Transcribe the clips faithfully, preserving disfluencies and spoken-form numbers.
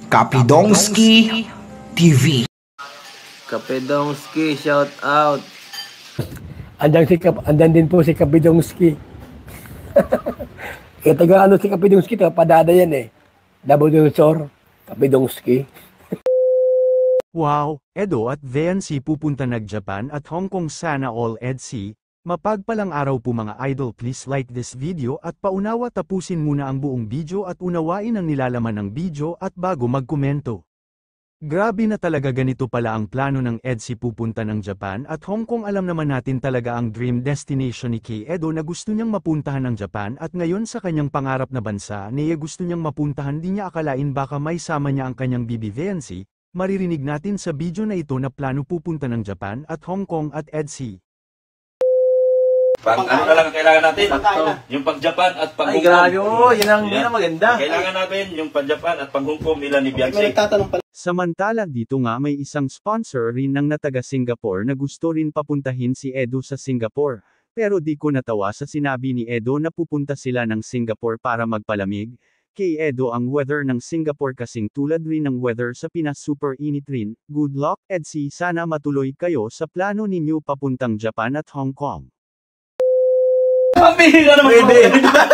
Kapidongski T V. Kapidongski, shout out. Andan si Kap, andan din po si Kapidongski. Kaya taga ano si Kapidongski, taga Padada yan eh. Nabudulusor, Kapidongski. Wow, Edo at Viancy pupunta nag-Japan at Hong Kong sana all E D C. Mapagpalang araw po mga idol, please like this video at paunawa tapusin muna ang buong video at unawain ang nilalaman ng video at bago magkomento. Grabe na talaga, ganito pala ang plano ng E D C pupunta ng Japan at Hong Kong. Alam naman natin talaga ang dream destination ni Kay Edo na gusto niyang mapuntahan ng Japan at ngayon sa kanyang pangarap na bansa niya gusto niyang mapuntahan, di niya akalain baka may sama niya ang kanyang bibi Viancy. Maririnig natin sa video na ito na plano pupunta ng Japan at Hong Kong at E D C. Pang ano na lang kailangan natin? Yung pang Japan at pang Hong Kong. Ay, grabe, oh, yun ang, yun ang maganda. Kailangan natin yung pang Japan at pang Hong Kong nila ni Viancy. Samantala dito nga may isang sponsor rin ng na taga Singapore na gusto rin papuntahin si Edo sa Singapore. Pero di ko natawa sa sinabi ni Edo na pupunta sila ng Singapore para magpalamig. Kay Edo, ang weather ng Singapore kasing tulad rin ng weather sa Pinas, super init rin. Good luck E D C, sana matuloy kayo sa plano ninyo papuntang Japan at Hong Kong. Pambihira naman. Pwede.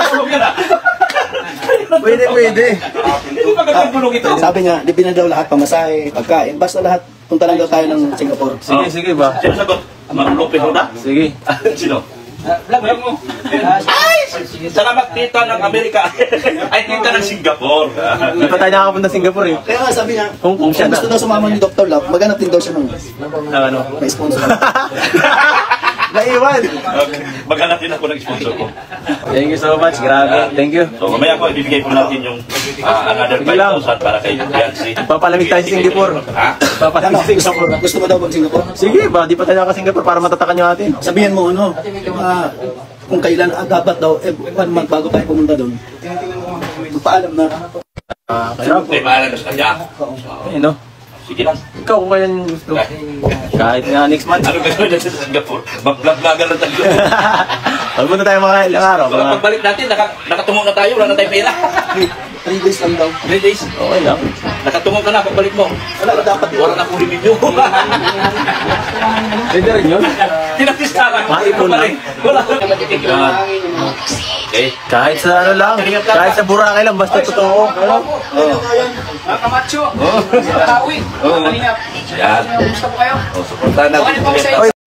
Pwede, pwede. Hindi ba kagulong ito? Sabi niya, di na daw lahat pamasahe, pagkain, basta lahat, punta lang daw tayo ng Singapore. Sige, sige ba? Sino sagot? Marulope ko na? Sige. Sino? Vlog, vlog mo. Ay! Salamat tita ng Amerika. Ay, tita ng Singapore. Hindi pa tayo nakakapunta sa Singapore eh. Kaya nga sabi niya, Hong Kong siya kung gusto daw sumama ni Doctor Love, maghanap din daw siya ng ano? may sponsor. Naiwan! Okay. Maghanap din ako ng sponsor ko. Thank you so much, grabe. Thank you. So, mamaya po, ibibigay po natin yung uh, another five thousand para kay Viancy. Papalamig tayo sa Singapore. Ha? Papalamig sa Singapore. Gusto mo daw mag Singapore? Sige ba, di pa tayo naka Singapore para matatakan nyo natin. Sabihin mo ano, uh, kung kailan ah, dapat daw, eh, bago tayo pumunta doon. Paalam na. Ah, kaya May maalam na sa kanya. eh no? Sige lang. Ikaw kung kaya gusto. Kahit na next month. Ano gagawin natin sa Singapore? Mag-vlog-vlogger na tayo. Pagpunta tayo mga ilang araw. So, Mga pagbalik natin, naka, nakatungo na tayo, wala na tayong pera. Three days lang daw. Three days. okay lang. Nakatungo ka na, pagbalik mo. Wala na dapat yun. Wala na po review. Pwede rin yun. Tinatistara. Maipon lang. Wala na. Okay. Kahit sa ano lang. Kahit sa Boracay lang, basta totoo. Oh. Kamacho, Tawi, Kalingap. Yan. Gusto po kayo? Oh, supportahan natin.